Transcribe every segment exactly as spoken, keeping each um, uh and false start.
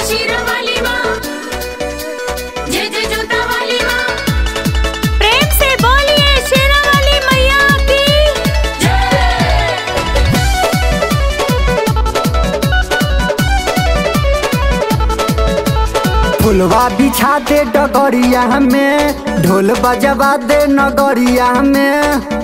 शीरा वाली माँ, जय जय जोता वाली माँ। प्रेम से बोलिए शीरा वाली मैया की जय। फुलवा बिछा दे डगरिया में, ढोल बजवा दे नगरिया में।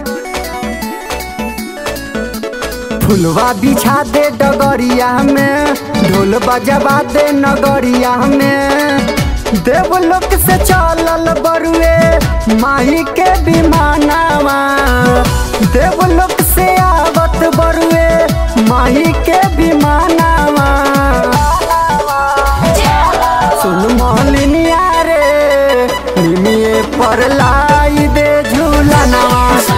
फुलवा बिछा दे डगरिया में, ढोल बजवा दे नगरिया में। देवलोक से चलल बरुए माही के विमानवा, देवलोक से आवत बरुए माही के विमानवा। सुन मोहलिनिया रे, निमिये पर लाई दे झूलनवा।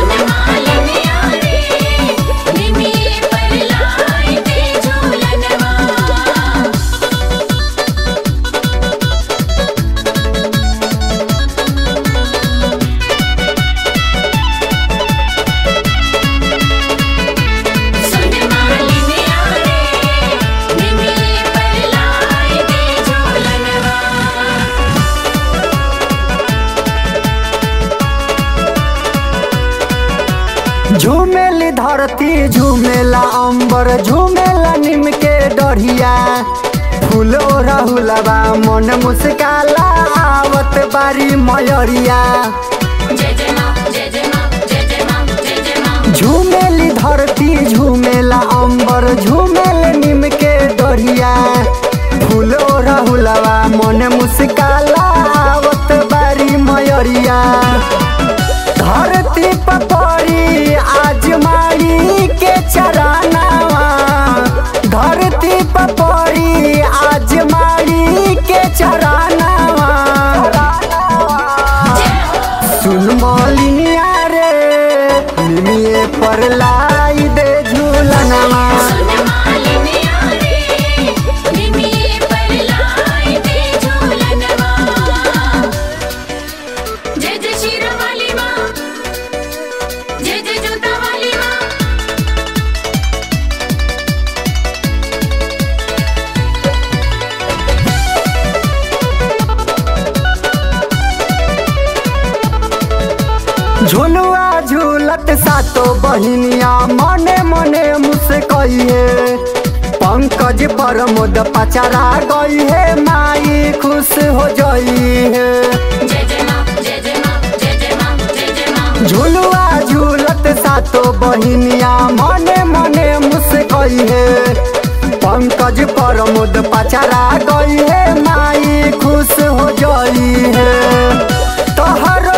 झूमेली धरती झूमेला अंबर, झूमेला नीम के डढ़िया। फूल ओढ़हुलबा मन मुस्काला, आवत बारी मयरिया। झूमेली धरती झूमेला अंबर, झूमेले नीम के डढ़िया। फूल ओढ़हुलबा मन मुस्काला, आवत बारी मयरिया। धरती पपड़ी आज माई के चरनावा, धरती पपड़ी आज माई के चरनावा। सुन मोलिनिया रे, निमिये पर लाई दे झूलनवा। जय जय शीरा वाली माँ, जय जय जोता वाली माँ। झुलुआ झूलत सातो बहिनिया, मने मने मुस्कइहे। पंकज प्रमोद पचरा गई है, माई खुश हो जाई है। जय जय माँ, जय जय माँ, जय जय माँ, जय जय माँ। झुलुआ झूलत सातो बहिनिया, मने मने मुस्कइहे। पंकज प्रमोद पचरा गई है, माई खुश हो जाई है। तोहर